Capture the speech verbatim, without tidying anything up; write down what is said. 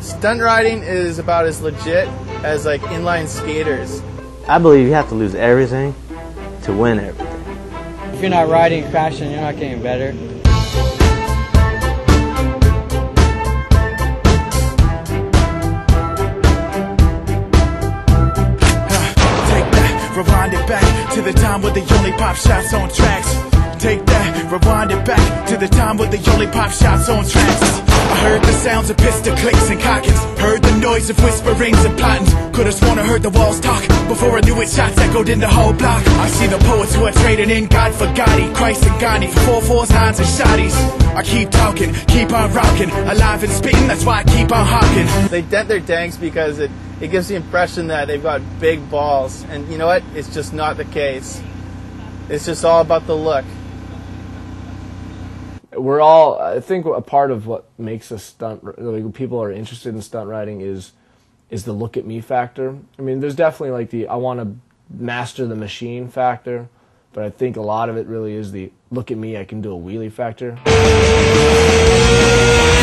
Stunt riding is about as legit as like inline skaters. I believe you have to lose everything to win everything. If you're not riding and crashing, you're not getting better. Take that, rewind it back to the time where they only pop shots on tracks. Take that, rewind it back to the time where they only pop shots on tracks. I heard the sounds of pistol clicks and cockings, heard the noise of whisperings and plottings. Could've sworn I heard the walls talk before I knew it. Shots echoed in the whole block. I see the poets who are trading in God for Gotti, Christ and Gandhi for four fours, nines and shotties. I keep talking, keep on rocking, alive and spitting, that's why I keep on hawking. They dent their tanks because it, it gives the impression that they've got big balls, and you know what? It's just not the case. It's just all about the look. We're all, I think a part of what makes a stunt, like people are interested in stunt riding is is the look at me factor. I mean, there's definitely like the I want to master the machine factor, but I think a lot of it really is the look at me, I can do a wheelie factor.